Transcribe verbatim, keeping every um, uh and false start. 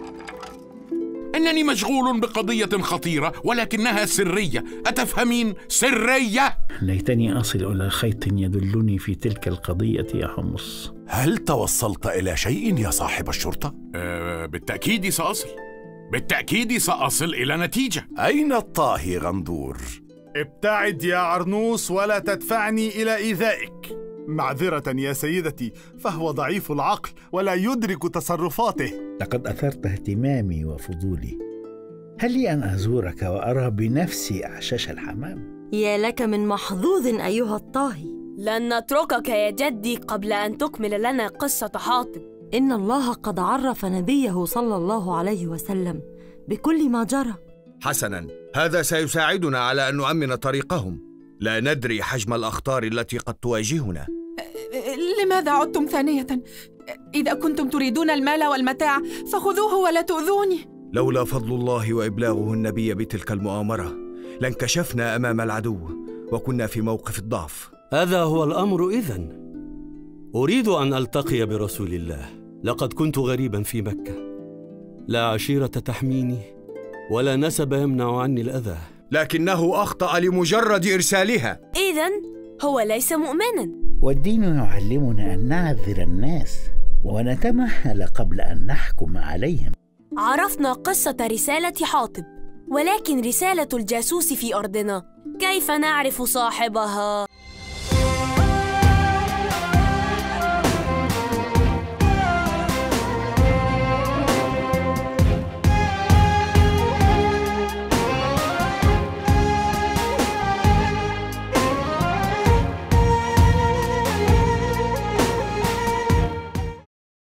إنني مشغول بقضية خطيرة ولكنها سرية، أتفهمين؟ سرية. ليتني أصل إلى خيط يدلني في تلك القضية يا حمص. هل توصلت إلى شيء يا صاحب الشرطة؟ أه بالتأكيد سأصل، بالتأكيد سأصل إلى نتيجة. أين الطاهي غندور؟ ابتعد يا عرنوس ولا تدفعني إلى إيذائك. معذرة يا سيدتي، فهو ضعيف العقل ولا يدرك تصرفاته. لقد أثرت اهتمامي وفضولي. هل لي أن أزورك وأرى بنفسي أعشاش الحمام؟ يا لك من محظوظ أيها الطاهي. لن نتركك يا جدي قبل أن تكمل لنا قصة حاطب. إن الله قد عرف نبيه صلى الله عليه وسلم بكل ما جرى. حسناً، هذا سيساعدنا على أن نؤمن طريقهم. لا ندري حجم الأخطار التي قد تواجهنا. لماذا عدتم ثانية؟ إذا كنتم تريدون المال والمتاع فخذوه ولا تؤذوني. لولا فضل الله وإبلاغه النبي بتلك المؤامرة لانكشفنا أمام العدو وكنا في موقف الضعف. هذا هو الأمر إذن. أريد أن ألتقي برسول الله. لقد كنت غريبا في مكة، لا عشيرة تحميني ولا نسب يمنع عني الأذى. لكنه أخطأ لمجرد إرسالها. إذن هو ليس مؤمنا. والدين يعلمنا أن نعذر الناس ونتمهل قبل أن نحكم عليهم. عرفنا قصة رسالة حاطب، ولكن رسالة الجاسوس في أرضنا كيف نعرف صاحبها؟